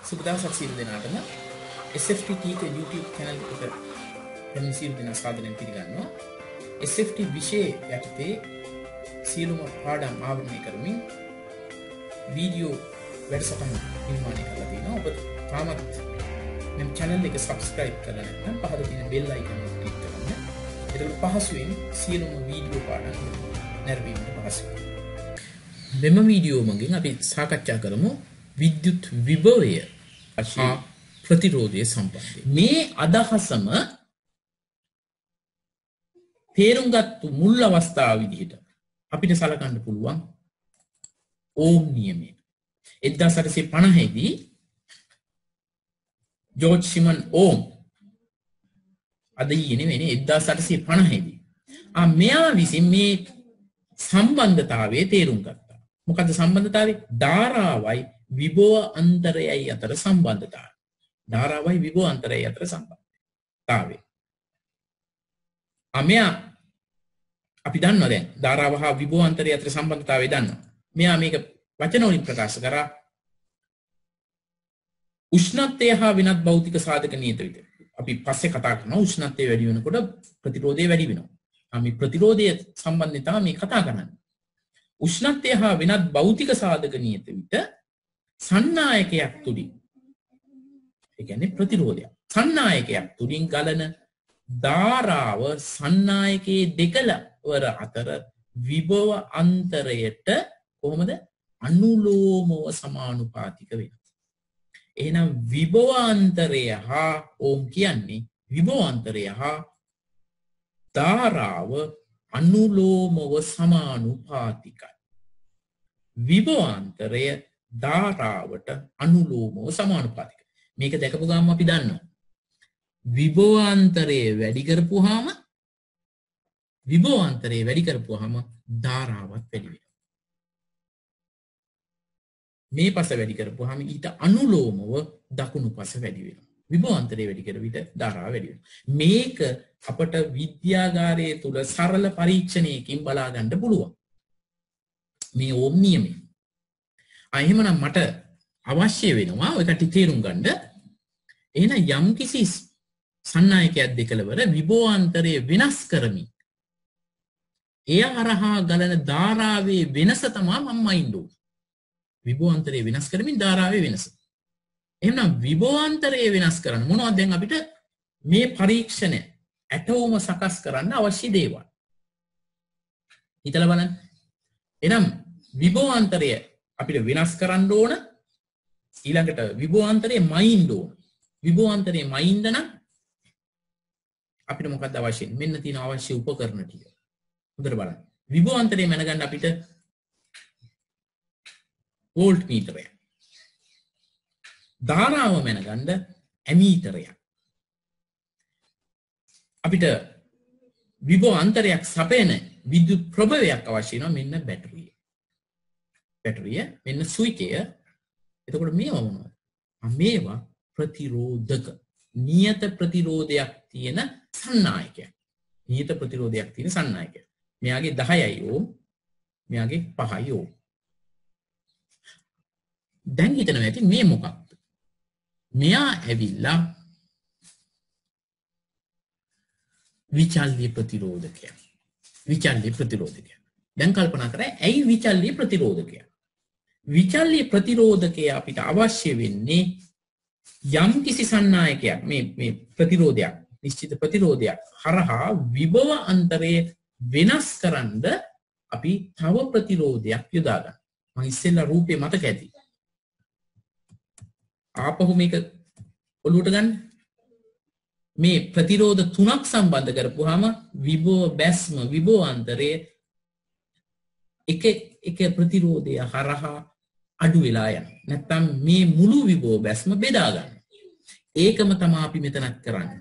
සුබදවසක් සියලු දෙනාටම SFT ටීක YouTube channel එකට පැමිණ සියලු දෙනා සාදරයෙන් පිළිගන්නවා. SFT විෂය යටතේ සියලුම පාඩම් ආවරණය කරමින් වීඩියෝ වැඩසටහන් නිර්මාණය කරලා තියෙනවා. ඔබ තාමත් මෙම channel එක subscribe කරලා නැත්නම් පහත තියෙන bell icon එක click කරන්න. එතකොට පහසුවෙන් සියලුම වීඩියෝ පාඩම් නැරඹීමට පහසුයි. මෙම වීඩියෝ මගින් අපි සාකච්ඡා කරමු විද්‍යුත් විභවය හා ප්‍රතිරෝධය සම්බන්ධයෙන්. මේ අදහසම තේරුම්ගත්තු මුල් අවස්ථාව විදිහට අපිට සලකන්න පුළුවන් ඕම් නියමය. 1850 දී ජෝර්ජ් සිමන් ඕම් අද නෙවෙයි 1850 දී මෙයා විසින් මේ සම්බන්ධතාවයේ තේරුම් ගත්තා. මොකද්ද සම්බන්ධතාවය? ධාරාවයි විභව අන්තරයයි අතර සම්බන්ධතාවය. ධාරාවයි විභව අන්තරයයි අතර සම්බන්ධතාවය. මෙයා අපි දන්නවා දැන් ධාරාව හා විභව අන්තරය අතර සම්බන්ධතාවය දන්නවා. මෙයා මේක වචන වලින් ප්‍රකාශ කරා උෂ්ණත්වය හා වෙනත් භෞතික සාධක නියත විට. අපි පස්සේ කතා කරනවා උෂ්ණත්වය වැඩි වෙනකොට ප්‍රතිරෝධය වැඩි වෙනවා. මේ ප්‍රතිරෝධය සම්බන්ධයෙන් තමයි මේ කතා කරන්නේ. උෂ්ණත්වය හා වෙනත් භෞතික සාධක නියත විට සන්නායකයක් තුලින් ඒ කියන්නේ ප්‍රතිරෝධයක්. සන්නායකයක් තුලින් ගලන ධාරාව සන්නායකයේ දෙකවර අතර විභව අන්තරයට කොහොමද අනුලෝමව සමානුපාතික වෙනවා. එහෙනම් විභවාන්තරය හා ඕම් කියන්නේ විභවාන්තරය හා ධාරාව අනුලෝමව සමානුපාතිකයි. විභවාන්තරය ධාරාවට අනුලෝමව සමානුපාතිකයි. මේක දැකපු ගාම අපි දන්නවා. විභවාන්තරය වැඩි කරපුවාම ධාරාවත් වැඩි වෙනවා. මේ පස වැඩි කරපුවාම ඊට අනුලෝමව දකුණු පස වැඩි වෙනවා. විභවාන්තරය වැඩි කර විට ධාරාව වැඩි වෙනවා. මේක අපට විද්‍යාගාරයේ තුල සරල පරීක්ෂණයකින් බලා ගන්න පුළුවන්. මේ ඕම් නියමය. එහෙමනම් මට අවශ්‍ය වෙනවා ඔය කටි තේරුම් ගන්න. එහෙනම් යම්කිසි සන්නායකයක් දෙකලවර විභවාන්තරය වෙනස් කරමින් එය හරහා ගලන ධාරාවේ වෙනස තමයි මම අයින් ඕනේ. විභවාන්තරය වෙනස් කරමින් ධාරාවේ වෙනස. එහෙනම් විභවාන්තරය වෙනස් කරන්න මොනවද දැන් අපිට මේ පරීක්ෂණය ඇටෝම සකස් කරන්න අවශ්‍ය දේවල්. හිතලා බලන්න. එහෙනම් විභවාන්තරය අපිට වෙනස් කරන්න ඕන. ඊළඟට විභවාන්තරය මයින්ඩ් ඕන. විභවාන්තරය මයින්ඩ් නම් අපිට මොකක්ද අවශ්‍ය? මෙන්න තියෙන අවශ්‍ය උපකරණ ටික. හොඳට බලන්න. විභවාන්තරය මැනගන්න අපිට වෝල්ට් මීටරය. ධාරාව මැනගන්න ඇමීටරය. අපිට විභවාන්තරයක් සපයන විද්‍යුත් ප්‍රභවයක් අවශ්‍ය වෙනවා. මෙන්න බැටරිය. මෙන්න ස්විචය. එතකොට මේවා මොනවද? මේවා ප්‍රතිරෝධක. නියත ප්‍රතිරෝධයක් තියෙන සන්නායකයක්. මෙයාගේ 10යි ඕම්. මෙයාගේ 5යි ඕම්. දැන් හිතනවා ඇති මේ මොකක්ද? මෙයා ඇවිල්ලා විචල්්‍ය ප්‍රතිරෝධකයක්. දැන් කල්පනා කරා ඇයි විචල්්‍ය ප්‍රතිරෝධකය? විචල්්‍ය ප්‍රතිරෝධකය අපිට අවශ්‍ය වෙන්නේ යම් කිසි සන්නායකයක් මේ ප්‍රතිරෝධයක් නිශ්චිත ප්‍රතිරෝධයක් හරහා විභව අන්තරය වෙනස් කරන්න අපි තව ප්‍රතිරෝධයක් යොදා ගන්න. මම ඉස්සෙල්ලා රූපේ මතක ඇති. ආපහු මේක ඔලුවට ගන්න. මේ ප්‍රතිරෝධ තුනක් සම්බන්ධ කරපුවාම විභව බැස්ම විභවාන්තරය එක ප්‍රතිරෝධය හරහා අඩු වෙලා යනවා. නැත්තම් මේ මුළු විභව බැස්ම බෙදා ගන්න. ඒකම තමයි අපි මෙතනත් කරන්නේ.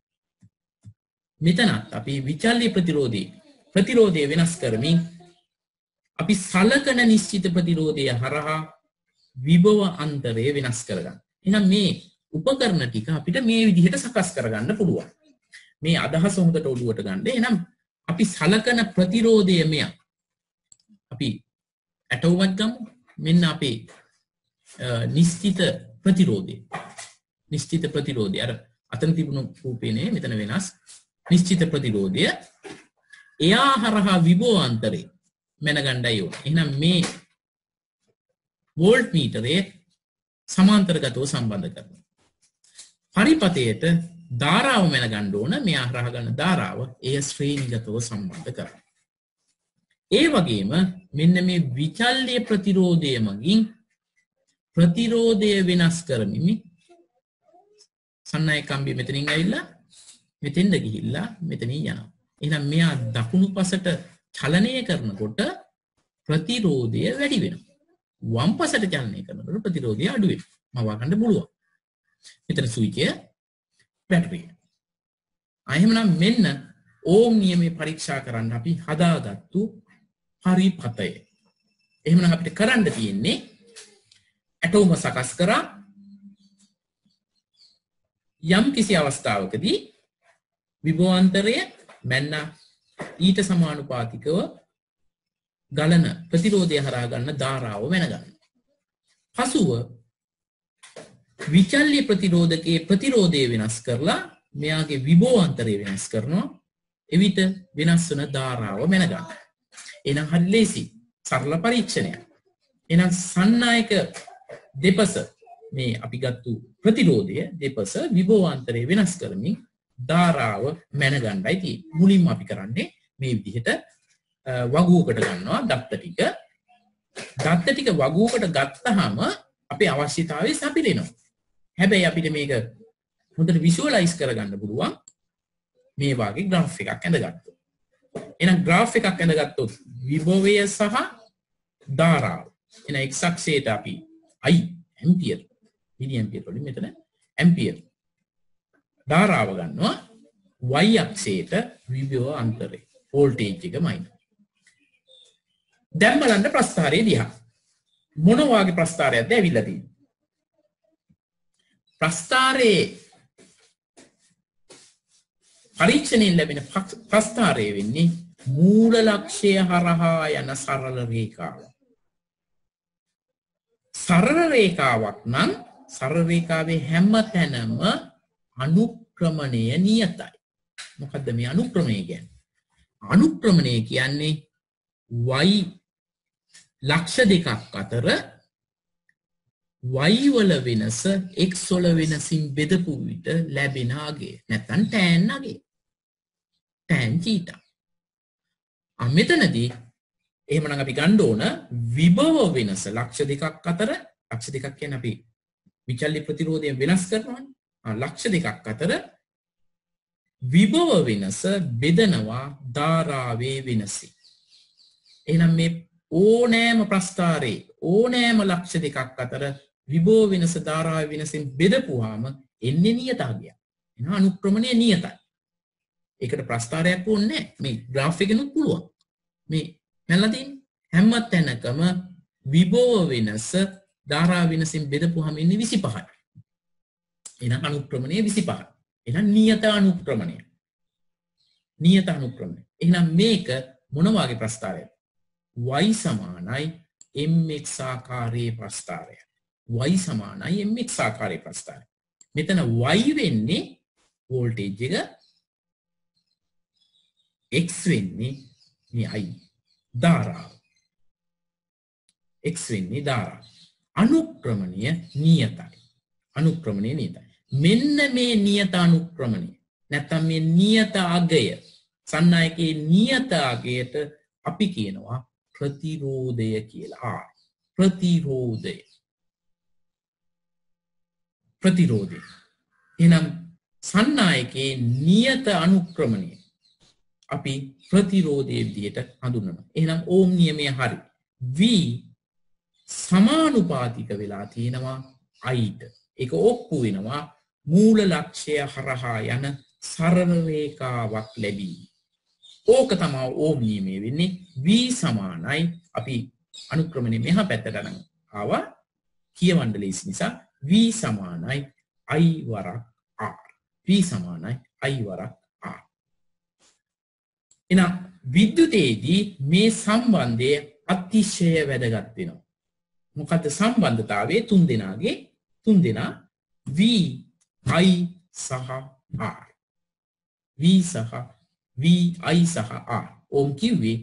මෙතනත් අපි විචල්්‍ය ප්‍රතිරෝධය වෙනස් කරමින් අපි සලකන නිශ්චිත ප්‍රතිරෝධය හරහා විභව අන්තරය වෙනස් කරගන්න. එහෙනම් මේ උපකරණ ටික අපිට මේ විදිහට සකස් කරගන්න පුළුවන්. මේ අදහස හොඳට ඔළුවට ගන්න. එහෙනම් අපි සලකන ප්‍රතිරෝධය මෙයා. අපි ඇටෝමක් ගමු. මෙන්න අපේ නිශ්චිත ප්‍රතිරෝධය. නිශ්චිත ප්‍රතිරෝධය. අර අතන තිබුණු රූපේනේ මෙතන වෙනස්. නිශ්චිත ප්‍රතිරෝධය එයා හරහා විභවාන්තරේ මැනගණ්ඩයි ඕන. එහෙනම් මේ වෝල්ට් මීටරේ සමාන්තරගතව සම්බන්ධ කරනවා. පරිපතයට ධාරාව මැනගන්න ඕන. මෙයා හරහා ගන්න ධාරාව එය ශ්‍රේණිගතව සම්බන්ධ කරනවා. ඒ වගේම මෙන්න මේ විචල්්‍ය ප්‍රතිරෝධය මගින් ප්‍රතිරෝධය වෙනස් කරමින් සන්නයි කම්බිය මෙතනින් ඇවිල්ලා මෙතෙන්ද ගිහිල්ලා මෙතනින් යනවා. එහෙනම් මෙයා දකුණු පසට චලනය කරනකොට ප්‍රතිරෝධය වැඩි වෙනවා. වම් පසට චලනය කරනකොට ප්‍රතිරෝධය අඩු වෙනවා. මවා ගන්න පුළුවන්. මෙතන ස්විචය බැටරිය. එහෙමනම් මෙන්න ඕම් නියමයේ පරීක්ෂා කරන්න අපි හදාගත්තු පරිපතය. එහෙමනම් අපිට කරන්න තියෙන්නේ ඇටෝම සකස් කරා යම් කිසි අවස්ථාවකදී විභවාන්තරය මැන්න ඊට සමානුපාතිකව ගලන ප්‍රතිරෝධය හරහා ගන්න ධාරාව මැනගන්න. පසුව විචල්්‍ය ප්‍රතිරෝධකයේ ප්‍රතිරෝධය වෙනස් කරලා මෙයාගේ විභවාන්තරය වෙනස් කරනවා. එවිට වෙනස් වන ධාරාව මැනගන්න. එහෙනම් හරි ලේසි සරල පරීක්ෂණයක්. එහෙනම් සන්නායක දෙපස මේ අපි ගත්තු ප්‍රතිරෝධය දෙපස විභවාන්තරය වෙනස් කරමින් ධාරාව මැනගන්නයි තියෙන්නේ. මුලින්ම අපි කරන්නේ මේ විදිහට වගුවකට ගන්නවා දත්ත ටික. දත්ත ටික වගුවකට ගත්තාම අපේ අවශ්‍යතාවය සපිරෙනවා. හැබැයි අපිට මේක හොඳට විෂුවලයිස් කරගන්න පුළුවන් මේ වගේ ග්‍රාෆ් එකක් ඇඳගත්තොත්. එහෙනම් ග්‍රාෆ් එකක් ඇඳගත්තොත් විභවය සහ ධාරාව. එහෙනම් x අක්ෂයට අපි I ඇම්පියර් මිලි ඇම්පියර් වලින් මෙතන ඇම්පියර් ධාරාව ගන්නවා. y අක්ෂයට විභව අන්තරය වෝල්ටේජ් එක මයිනස්. දැන් බලන්න ප්‍රස්ථාරය දිහා. මොන වාගේ ප්‍රස්ථාරයක්ද ඇවිල්ලා තියෙන්නේ? ප්‍රස්ථාරයේ පරීක්ෂණයෙන් ලැබෙන ප්‍රස්ථාරය වෙන්නේ මූල ලක්ෂය හරහා යන සරල රේඛාව. සරල රේඛාවක් නම් සරල රේඛාවේ හැම තැනම අනුක්‍රමණය නියතයි. මොකද්ද මේ අනුක්‍රමණය කියන්නේ? අනුක්‍රමණය කියන්නේ y ලක්ෂ දෙකක් අතර y වල වෙනස x වල වෙනසින් බෙදපු විට ලැබෙන අගය. නැත්නම් tan අගය. tan θ. මෙතනදී එහෙමනම් අපි ගන්න ඕන විභව වෙනස ලක්ෂ දෙකක් අතර. ලක්ෂ දෙකක් කියන්නේ අපි විචල්්‍ය ප්‍රතිරෝධය වෙනස් කරනවානේ. ලක්ෂ දෙකක් අතර විභව වෙනස බෙදනවා ධාරාවේ වෙනසයි. එහෙනම් මේ ඕනෑම ප්‍රස්ථාරයේ ඕනෑම ලක්ෂ දෙකක් අතර විභව වෙනස ධාරාවේ වෙනසින් බෙදපුවාම එන්නේ නියත අගයක්. එහෙනම් අනුක්‍රමණය නියතයි. ඒකට ප්‍රස්ථාරයක් ඕනේ නැහැ. මේ ග්‍රාෆ් එකෙනුත් පුළුවන්. මේ මැල්ලා තියෙන හැම තැනකම විභව වෙනස ධාරා වෙනසින් බෙදපුවාම එන්නේ 25යි. එහෙනම් අනුක්‍රමණය 25යි. එහෙනම් නියත අනුක්‍රමණය. නියත අනුක්‍රමණය. එහෙනම් මේක මොන වගේ ප්‍රස්ථාරයක්ද? y සමානයි mx ආකාරයේ ප්‍රස්ථාරය. y සමානයි mx ආකාරයේ ප්‍රස්ථාරය. මෙතන y වෙන්නේ වෝල්ටේජ් එක, x වෙන්නේ මේ I ධාරාව. x වෙන්නේ ධාරාව. අනුක්‍රමණය නියතයි. අනුක්‍රමණය නියතයි. මෙන්න මේ නියත අනුක්‍රමණය නැත්නම් මේ නියත අගය සන්නායකයේ නියත අගයට අපි කියනවා ප්‍රතිරෝධය කියලා. ප්‍රතිරෝධය. ප්‍රතිරෝධය. එහෙනම් සන්නායකයේ නියත අනුක්‍රමණය අපි ප්‍රතිරෝධයේ විදිහට හඳුන්වනවා. එහෙනම් ඕම් නියමය හරි. V සමානුපාතික වෙලා තියෙනවා I ට. ඒක ඔප්පු වෙනවා මූල ලක්ෂය හරහා යන සරල රේඛාවක් ලැබී. ඕක තමයි ඕම් නියමය වෙන්නේ. V සමානයි අපි අනුක්‍රමණය මෙහා පැත්තට අරන් ආවා කියවන්න ලේසි නිසා V සමානයි I වරක් R. V සමානයි I වරක් R. එහෙනම් විද්‍යුතයේදී මේ සම්බන්ධය අතිශය වැදගත් වෙනවා. මොකද සම්බන්ධතාවයේ තුන් දෙනා V I සහ R. V සහ V I සහ R. ඕම් කිව්වේ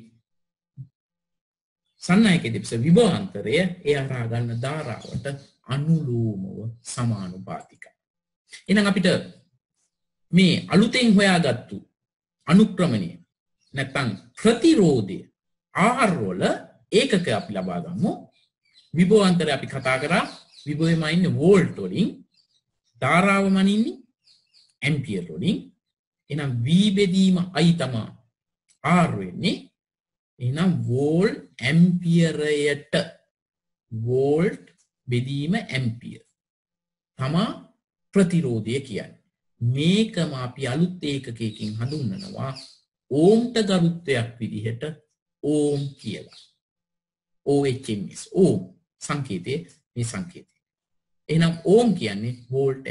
සන්නායක දෙපස විභවාන්තරය ඒ හරහා ගන්න ධාරාවට අනුලෝමව සමානුපාතිකයි. එහෙනම් අපිට මේ අලුතෙන් හොයාගත්තු අනුක්‍රමණය නැත්නම් ප්‍රතිරෝධය R වල ඒකක අපි ලබා ගමු. විභවාන්තරය අපි කතා කරා විභවයම ඉන්නේ වෝල්ට් වලින්, ධාරාව මනින්නේ ඇම්පියර් වලින්. එහෙනම් V බෙදීම I තමයි R වෙන්නේ. එහෙනම් වෝල්ට් ඇම්පියරයට වෝල්ට් බෙදීම ඇම්පියර් තමා ප්‍රතිරෝධය කියන්නේ. මේකම අපි අලුත් ඒකකයකින් හඳුන්වනවා ඕම්ට ගරුත්වයක් විදිහට ඕම් කියලා. OHMS ඕම් සංකේතයේ මේ සංකේතය. එහෙනම් ඕම් කියන්නේ වෝල්ට්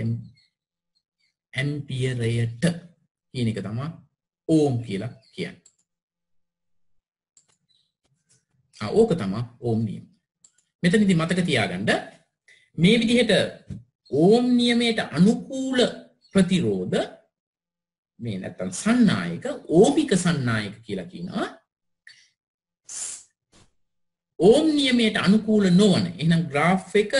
ඇම්පියරයට කියන එක තමයි ඕම් කියලා කියන්නේ. ඕක තමයි ඕම් නියම. මෙතනදී මතක තියාගන්න මේ විදිහට ඕම් නියමයට අනුකූල ප්‍රතිරෝධ මේ නැත්තම් සන්නායක ඕමික සන්නායක කියලා කියනවා. ඕම් නියමයට අනුකූල නොවන එහෙනම් ග්‍රාෆ් එක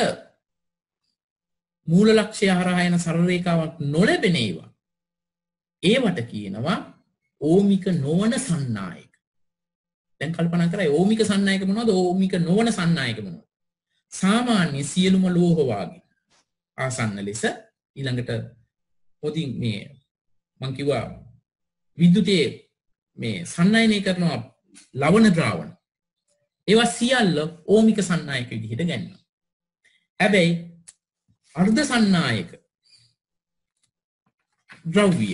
මූල ලක්ෂ්‍ය හරහා යන සරල රේඛාවක් නොලැබෙන ඒවට කියනවා ඕමික නොවන සන්නායක. දැන් කල්පනා කරා ඕමික සන්නායක මොනවද? ඕමික නොවන සන්නායක මොනවද? සාමාන්‍ය සියලුම ලෝහ වාගේ ආසන්න ලෙස ඊළඟට පොඩි මේ මං කිව්වා විද්‍යුතයේ මේ සන්නායනය කරනවා ලවණ ද්‍රාවණ. ඒවා සියල්ල ඕමික සන්නායක විදිහට ගන්නවා. හැබැයි අර්ධ සන්නායක ද්‍රව්‍ය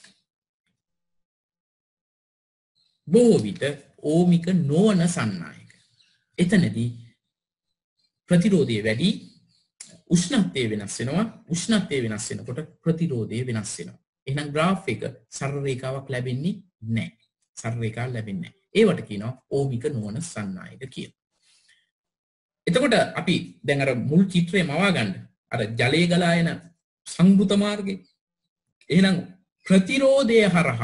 බොහෝ විට ඕමික නොවන සන්නායක. එතනදී ප්‍රතිරෝධය වැඩි, උෂ්ණත්වය වෙනස් වෙනවා. උෂ්ණත්වය වෙනස් වෙනකොට ප්‍රතිරෝධය වෙනස් වෙනවා. එහෙනම් ග්‍රාෆ් එක සරල රේඛාවක් ලැබෙන්නේ නැහැ. සරල රේඛාවක් ලැබෙන්නේ නැහැ. ඒවට කියනවා ඕමික නොවන සන්නායක කියලා. එතකොට අපි දැන් අර මුල් චිත්‍රය මවා ගන්න. අර ජලයේ ගලා යන සංවෘත මාර්ගේ. එහෙනම් ප්‍රතිරෝධය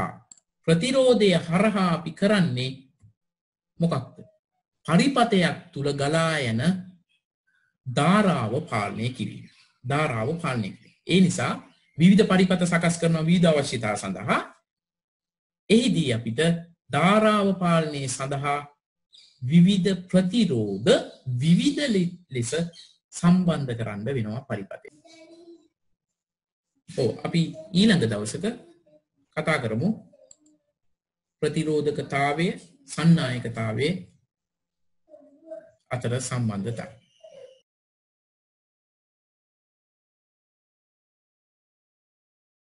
හරහා අපි කරන්නේ මොකක්ද? පරිපතයක් තුල ගලා යන ධාරාව පාලනය කිරීම. ඒ නිසා විවිධ පරිපත සකස් කරන විවිධ අවශ්‍යතා සඳහා එහිදී අපිට ධාරාව පාලනය සඳහා විවිධ ප්‍රතිරෝධ විවිධ ලෙස සම්බන්ධ කරන්න වෙනවා පරිපතේ. අපි ඊළඟ දවසක කතා කරමු ප්‍රතිරෝධකතාවය සන්නායකතාවය අතර සම්බන්ධතාවය.